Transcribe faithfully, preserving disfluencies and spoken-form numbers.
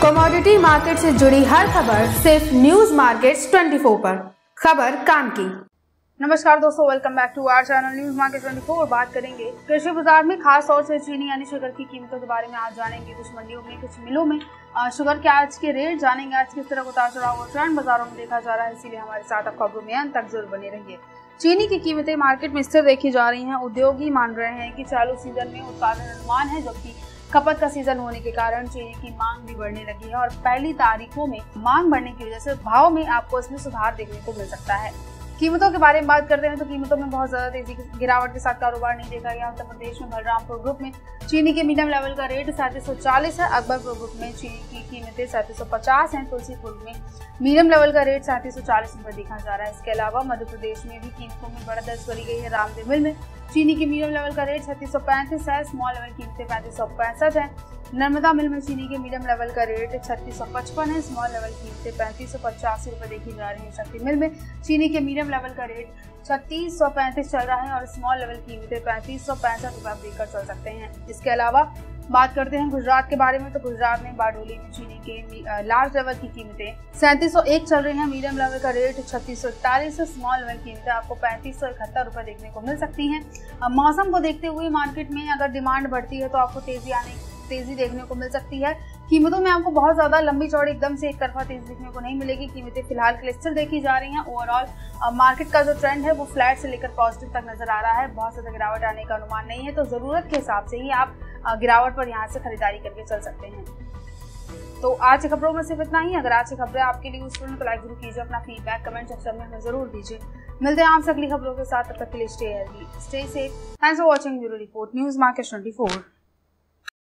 Commodity market से जुड़ी हर खबर सिर्फ न्यूज मार्केट्स चौबीस पर। खबर काम की। नमस्कार दोस्तों, welcome back to our channel News Market चौबीस। बात करेंगे कृषि बाजार में खास तौर से चीनी यानी शुगर की कीमतों के बारे में। आज जानेंगे कुछ मंडियों में, कुछ मिलों में शुगर के आज के रेट जानेंगे। आज किस तरह उतार चढ़ाव और ट्रेंड बाजारों में देखा जा रहा है, इसीलिए हमारे साथ आप खबरों में अंत तक जरूर बने रहिए। चीनी की कीमतें मार्केट में स्थिर देखी जा रही हैं। उद्योगी मान रहे हैं कि चालू सीजन में उत्पादन अनुमान है, जबकि खपत का सीजन होने के कारण चीनी की मांग भी बढ़ने लगी है और पहली तारीखों में मांग बढ़ने की वजह से भाव में आपको इसमें सुधार देखने को मिल सकता है। कीमतों के बारे में बात करते हैं तो कीमतों में बहुत ज्यादा तेजी गिरावट के साथ कारोबार नहीं देखा गया। उत्तर प्रदेश में बलरामपुर ग्रुप में चीनी के मीडियम लेवल का रेट सैंतीस सौ चालीस है। अकबरपुर ग्रुप में चीनी की कीमतें सैंतीस सौ पचास है। तुलसीपुर में मीडियम लेवल का रेट सैंतीस सौ चालीस रुपए देखा जा रहा है। इसके अलावा मध्य प्रदेश में भी कीमतों में बढ़त दर्ज करी गई है। रामदेव मिल में चीनी की मीडियम लेवल का रेट छत्तीस सौ पैंतीस है। स्मॉल लेवल कीमतें पैंतीस सौ पैंसठ है। नर्मदा मिल में चीनी के मीडियम लेवल का रेट छत्तीस सौ पचपन है। स्मॉल लेवल कीमतें पैंतीस सौ पचासी रुपए देखी जा रही है। शक्ति मिल में चीनी के मीडियम लेवल का रेट छत्तीस सौ पैंतीस चल रहा है और स्मॉल लेवल कीमतें पैंतीस सौ पैंसठ रुपए देकर चल सकते हैं। इसके अलावा बात करते हैं गुजरात के बारे में तो गुजरात में बारडोली में चीनी के लार्ज लेवल की कीमतें सैंतीस सौ एक चल रही हैं। मीडियम लेवल का रेट छत्तीस सौ इकतालीस है। स्मॉल लेवल कीमतें आपको पैंतीस सौ इकहत्तर रुपए देखने को मिल सकती हैं। मौसम को देखते हुए मार्केट में अगर डिमांड बढ़ती है तो आपको तेजी आने तेजी देखने को मिल सकती है। कीमतों में आपको बहुत ज्यादा लंबी चौड़ी एकदम से एक तरफा तेजी देखने को नहीं मिलेगी। कीमतें फिलहाल के लिए स्थिर देखी जा रही हैं। ओवरऑल मार्केट का जो ट्रेंड है वो फ्लैट से लेकर पॉजिटिव तक नजर आ रहा है। बहुत ज्यादा गिरावट आने का अनुमान नहीं है, तो जरूरत के हिसाब से ही आप गिरावट पर यहाँ से खरीदारी करके चल सकते हैं। तो आज की खबरों में सिर्फ इतना ही। अगर आज की खबरें आपके लिए यूजफुल है तो लाइक जरूर कीजिए, अपना फीडबैक कमेंट सेक्शन में हमें जरूर दीजिए। मिलते हैं आपसे अगली खबरों के साथ, तब तक के लिए stay healthy, stay safe. Thanks for watching bureau report News Market चौबीस।